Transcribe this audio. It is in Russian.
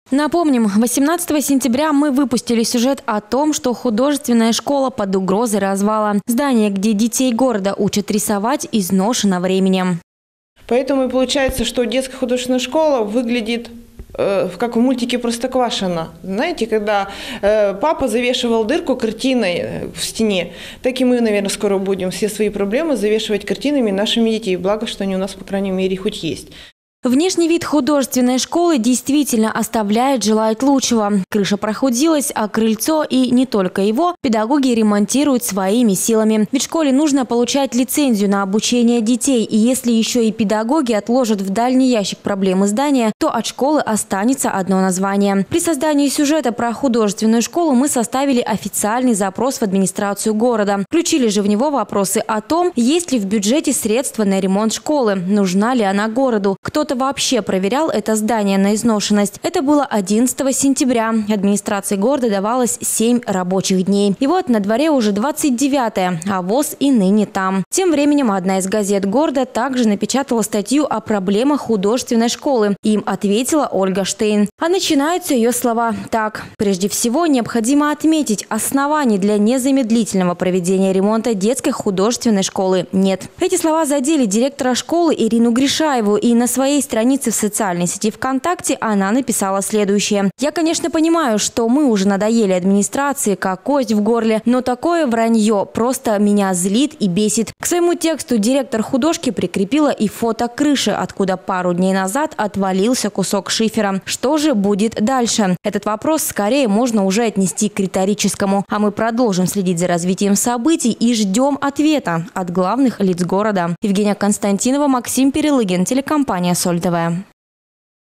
Напомним, 18 сентября мы выпустили сюжет о том, что художественная школа под угрозой развала. Здание, где детей города учат рисовать, изношено временем. Поэтому и получается, что детская художественная школа выглядит как в мультике «Простоквашино». Знаете, когда папа завешивал дырку картиной в стене, так и мы, наверное, скоро будем все свои проблемы завешивать картинами нашими детей. Благо, что они у нас, по крайней мере, хоть есть. Внешний вид художественной школы действительно оставляет желать лучшего. Крыша прохудилась, а крыльцо и не только его педагоги ремонтируют своими силами. Ведь школе нужно получать лицензию на обучение детей. И если еще и педагоги отложат в дальний ящик проблемы здания, то от школы останется одно название. При создании сюжета про художественную школу мы составили официальный запрос в администрацию города. Включили же в него вопросы о том, есть ли в бюджете средства на ремонт школы, нужна ли она городу, кто-то вообще проверял это здание на изношенность. Это было 11 сентября. Администрации города давалось 7 рабочих дней. И вот на дворе уже 29-е, а ВОЗ и ныне там. Тем временем одна из газет города также напечатала статью о проблемах художественной школы. Им ответила Ольга Штейн. А начинаются ее слова так. Прежде всего, необходимо отметить, оснований для незамедлительного проведения ремонта детской художественной школы нет. Эти слова задели директора школы Ирину Гришаеву, и на своей странице в социальной сети ВКонтакте она написала следующее. «Я, конечно, понимаю, что мы уже надоели администрации, как кость в горле, но такое вранье просто меня злит и бесит». К своему тексту директор художки прикрепила и фото крыши, откуда пару дней назад отвалился кусок шифера. Что же будет дальше? Этот вопрос скорее можно уже отнести к риторическому. А мы продолжим следить за развитием событий и ждем ответа от главных лиц города. Евгения Константинова, Максим Перелыгин, телекомпания «Соль ТВ».